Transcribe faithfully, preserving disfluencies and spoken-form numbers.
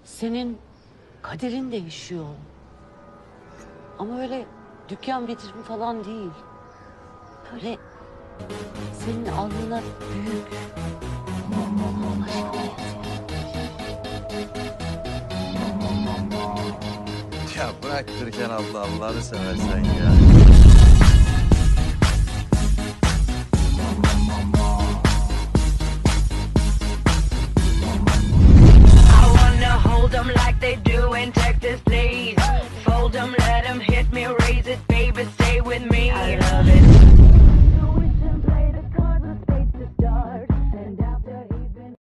Senin kaderin değişiyor. Ama öyle dükkan bitirim falan değil. Böyle senin alnına büyük aşk Ya bırak Türkan abla, Allah'ını seversen ya. I wanna hold them like they do in Texas, please. Fold them, let